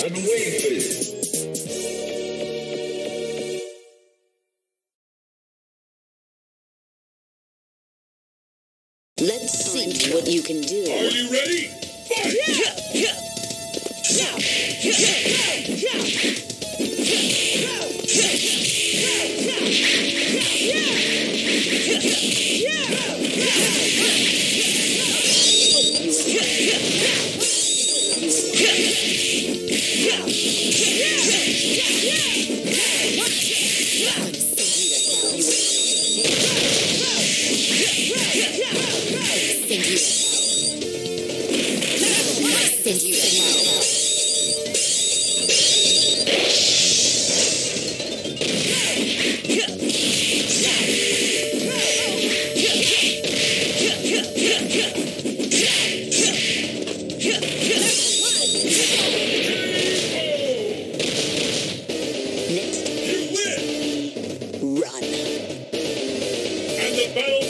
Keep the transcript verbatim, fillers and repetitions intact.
I've been waiting for this. Let's see what you can do. Are you ready? Fight! Send you to hell. Next. You win! Run. And the battle